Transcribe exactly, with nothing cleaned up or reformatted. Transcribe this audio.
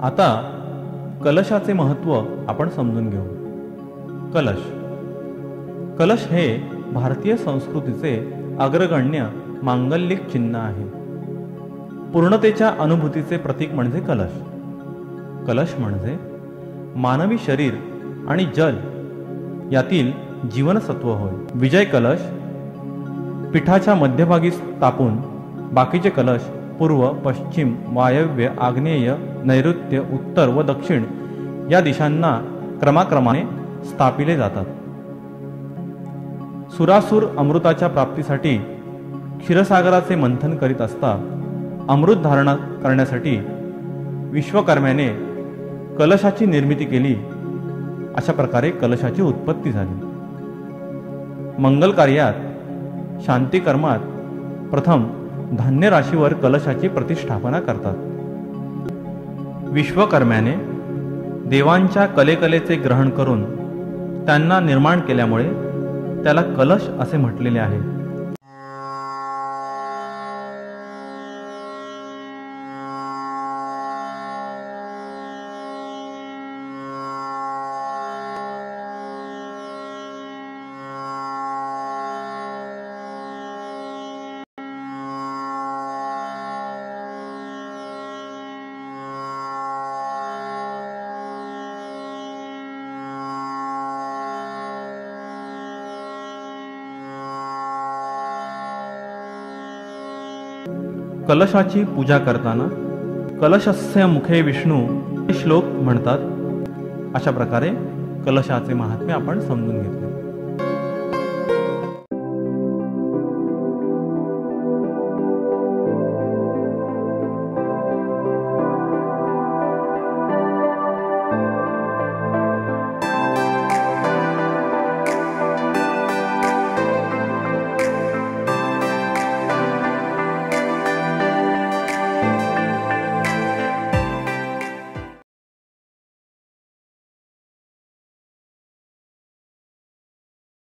आता कलशाचे महत्त्व आपण समजून घेऊ. कलश कलश हे भारतीय संस्कृतीचे अग्रगण्य मांगलिक चिन्ह आहे. पूर्णतेच्या अनुभूतीचे प्रतीक म्हणजे कलश. कलश म्हणजे मानवी शरीर आणि जल यातील जीवनसत्व होय. विजय कलश पीठाच्या मध्यभागी स्थापून बाकीचे कलश पूर्व, पश्चिम, वायव्य, आग्नेय, नैऋत्य, उत्तर व दक्षिण या दिशांना क्रमाक्रमाने स्थापिले जातात. सुरासुर अमृताच्या प्राप्तीसाठी क्षीरसागराचे मंथन करीत असता अमृत धारण करण्यासाठी विश्वकर्म्याने कलशाची निर्मिती केली. अशा प्रकारे कलशाची उत्पत्ती झाली. मंगल कार्यात, शांती कर्मात प्रथम धान्य राशीवर कलशाची प्रतिष्ठापना करतात. विश्वकर्म्याने देवांच्या कलेकलेचे ग्रहण करून त्यांना निर्माण केल्यामुळे त्याला कलश असे म्हटलेले आहे. कलशाची पूजा करताना कलशस्य मुखे विष्णू हे श्लोक म्हणतात. अशा प्रकारे कलशाचे महात्म्य आपण समजून घेतले.